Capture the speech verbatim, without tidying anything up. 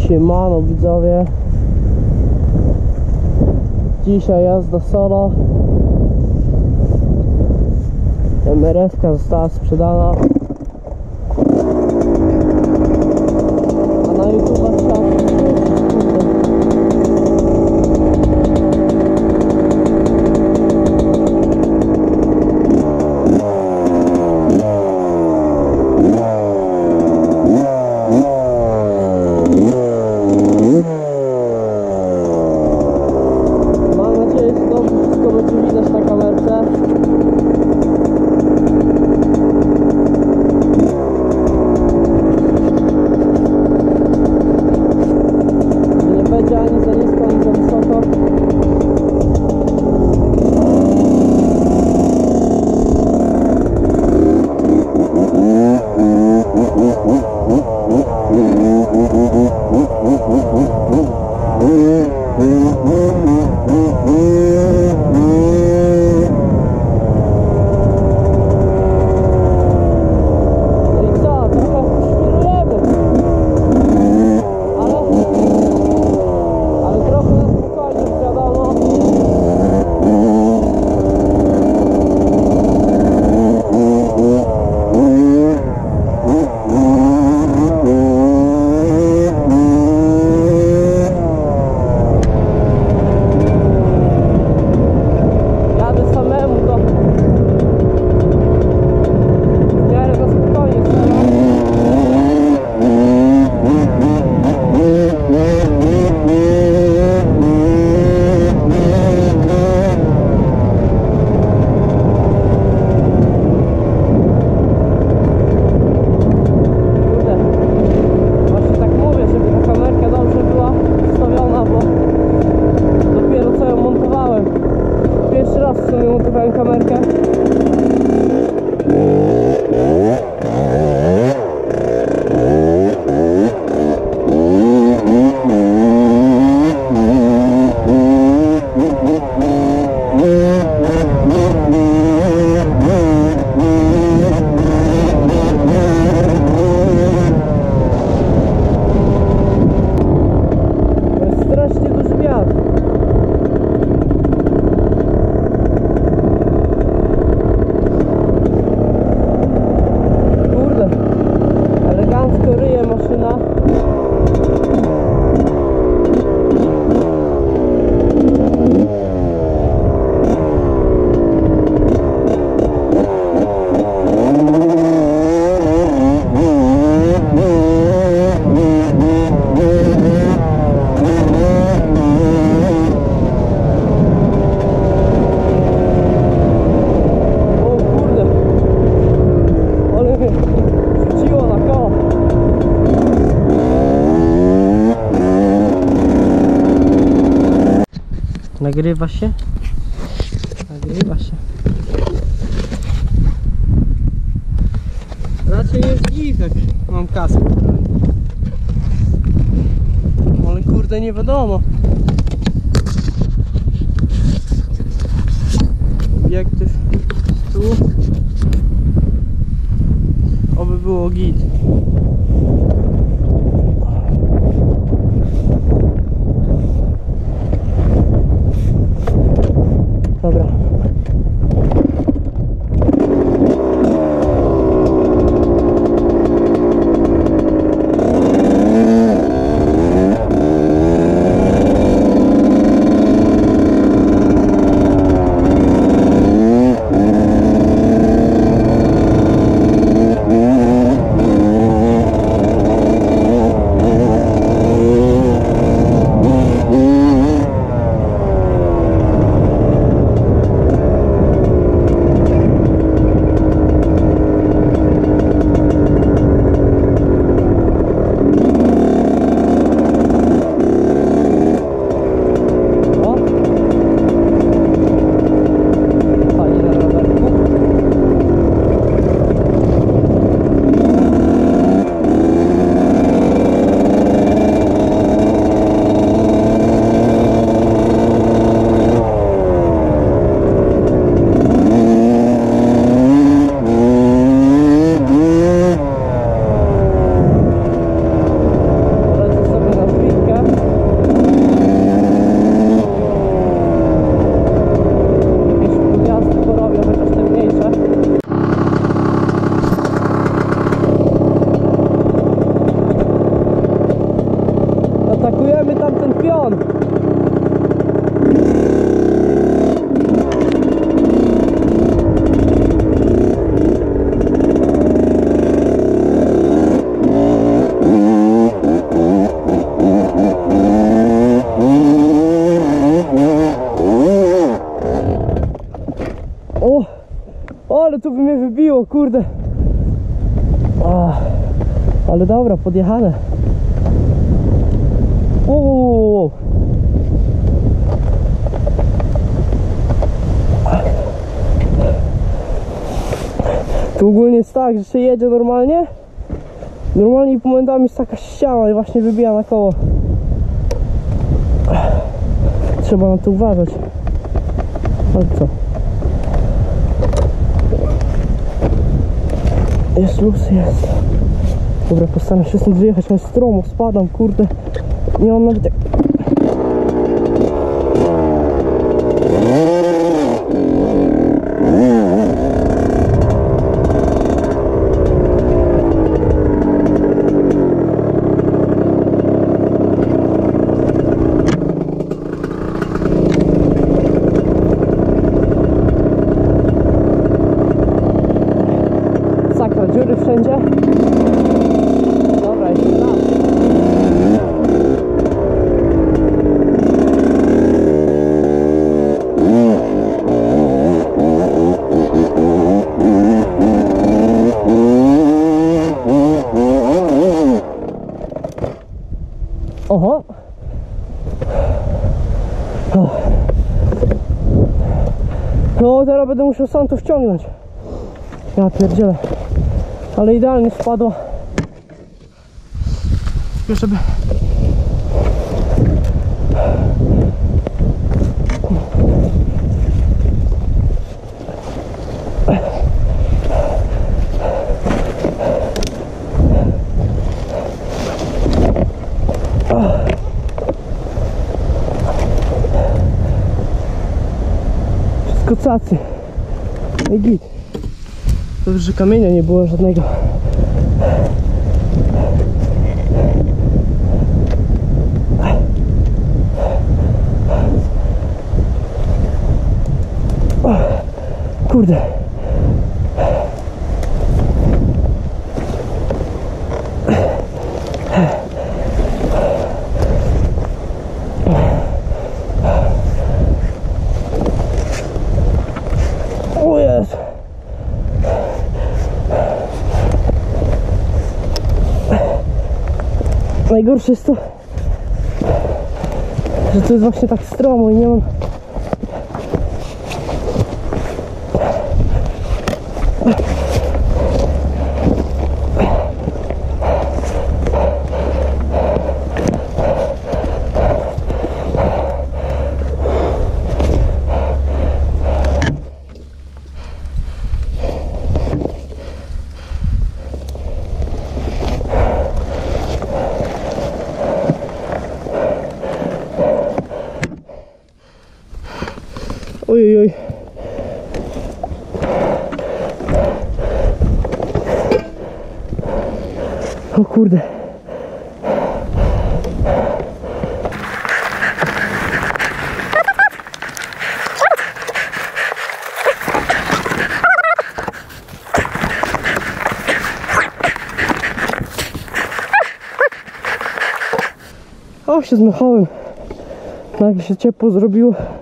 Siemano widzowie, dzisiaj jazda solo. M R F-ka została sprzedana, a na YouTube trzeba kamerkę. To jest strasznie duży wiatr. Ryje maszyna. O kurde, ale mnie rzuciło na koło. Nagrywa się? Nagrywa się. Raczej jest git, jak mam kask. Ale kurde, nie wiadomo. Obiektyw tu. Oby było git. Dobra. kurde. A, ale dobra, podjechane. Wow, wow, wow. Tu ogólnie jest tak, że się jedzie normalnie. Normalnie momentami jest taka ściana i właśnie wybija na koło. Trzeba na to uważać. Ale co? Jest luz, jest. Dobra, postaram się stąd wyjechać, ale stromo, spadam, kurde. Nie mam nawet jak... Sakra, dziury wszędzie. Dobra, jeszcze raz. Oho. No, teraz będę musiał sam to wciągnąć. Ja pierdzielę. Ale idealnie spadła. Tylko żeby... Wszystko cacy. I git. Dobrze, że kamienia nie było żadnego. O, kurde. O Jezu. Najgorsze jest to, że to jest właśnie tak stromo i nie mam... Oj, oj. O kurde. O, się zmachałem. Nagle się ciepło zrobiło.